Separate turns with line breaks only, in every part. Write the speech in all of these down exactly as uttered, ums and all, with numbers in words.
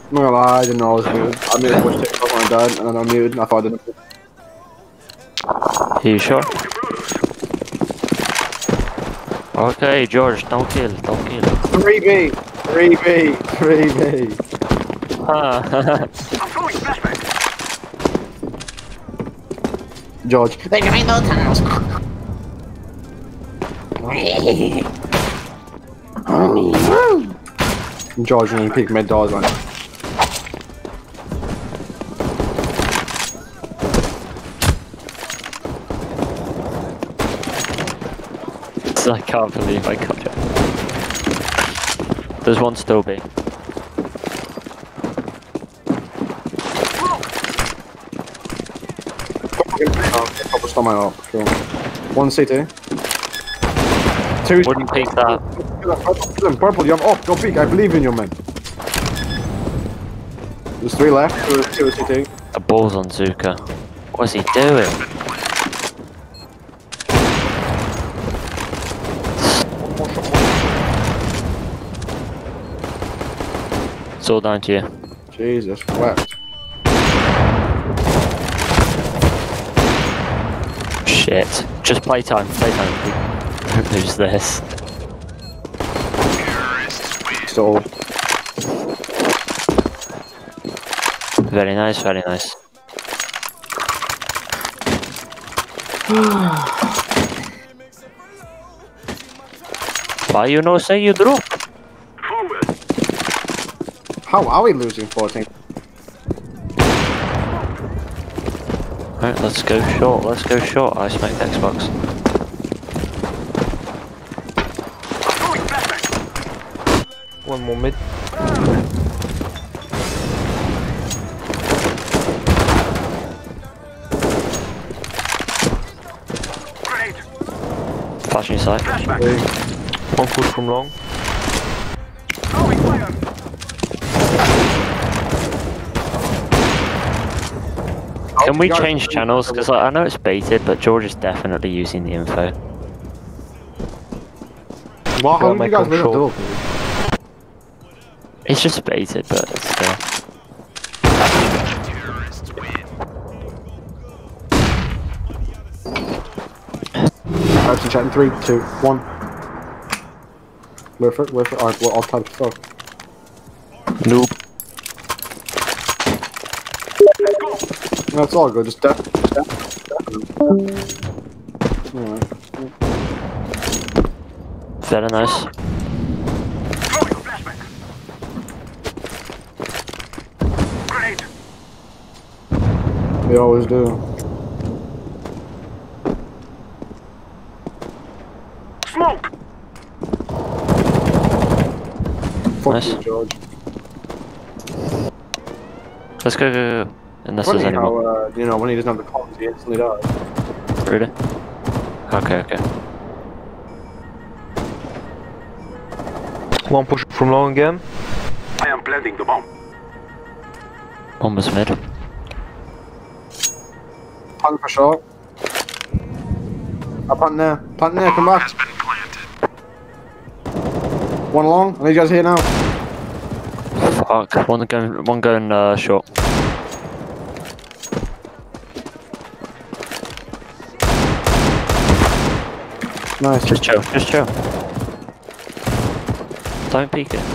I'm not gonna lie, I didn't know I was muted. I muted a bunch of TikTok when I died, and then I muted, and I thought I didn't.
Are you sure? Okay, George, don't kill, don't kill.
three B! three B! three B!
Ah.
George. They can make no tunnels! George, and you peek mid doors on it.
I can't believe I got it. There's one still B.
Couple stun my up. Cool. One C T. Two.
Wouldn't peek that.
Purple, purple, you have up. Go peek. I believe in you, man. There's three left. Two, two C T.
The ball's on Zuka. What's he doing? It's all down to you.
Jesus, wept.
Shit. Just playtime, playtime. Who's this?
So.
Very nice, very nice. Why you no say you drop?
How are we losing fourteen?
Right, let's go short, let's go short. I smacked Xbox.
One more mid.
Flashing sight.
One push from long.
Can we change channels? Because like, I know it's baited, but George is definitely using the info.
Well, how do you guys live
control.
It's just baited, but it's still.
Alright, so chat in three, two, one. Wait for it, wait for it. Alright, well, I'll type stuff.
Nope.
No, it's all good, just death. Death. Alright.
Very nice.
They always do.
Smoke!
Fuck
Nice.
you, George.
Let's go, go, go. Unless
Funny
there's
how,
anyone.
uh, you know, when he doesn't have the comms, he instantly dies.
Really? Okay, okay.
One push from long again.
I am planting the bomb.
One was mid.
Punt for sure. I punt there. Punt there, come back. One long. I need you guys here now.
Fuck. One going, one going uh, short.
Nice.
Just chill, just chill. Don't peek it.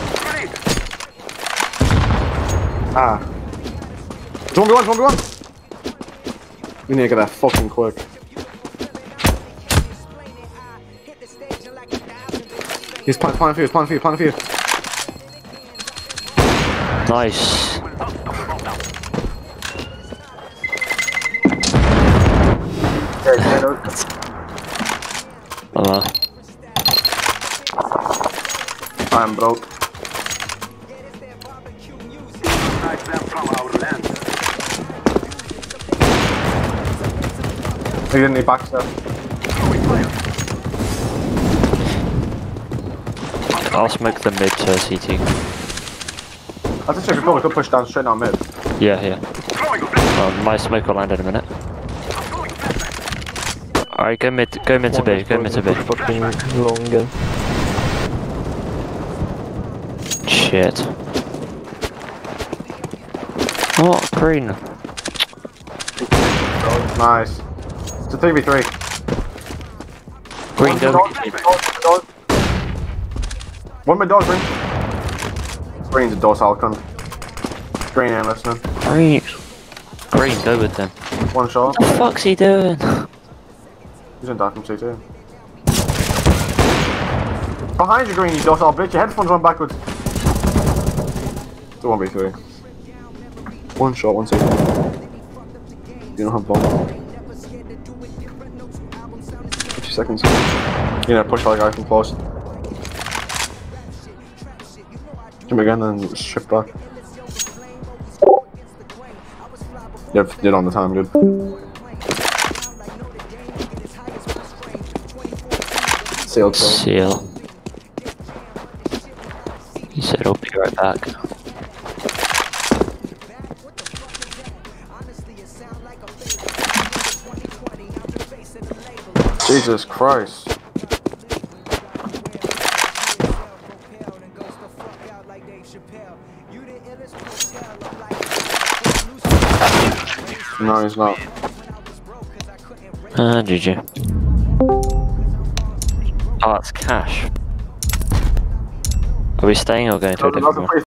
Ah. It's one v one, it's one v one. We need to get that fucking quick. He's planting plan for you, he's planting for you, planting for you.
Nice. Hello.
I'm broke.
Drive them from our land.
He didn't need backstab.
I'll smoke the mid to C T.
I just check if we could push down straight down mid.
Yeah, here. Oh, my smoke will land in a minute. Alright, go mid, go mid to B, go mid to B.
Fucking long again.
Shit. What? Green.
Nice. It's a three v three.
Green,
One
go.
dog, dog. One my dog, green. Green's a docile cunt. Green ain't listening.
Green. Green, go with them.
One shot.
What the fuck's he doing?
He's in dark from C two. Behind you, Green, you docile bitch. Your headphones on backwards. It's a one v three. One shot, one C two. You don't have bomb. fifty seconds. You know, push that guy from close. Jump again and shift back. Yep, did on the time, good. Seal kill.
Seal. He said, I'll be right back.
Jesus Christ. No, he's not.
Ah, G G. Oh, it's cash. Are we staying or going to a different one?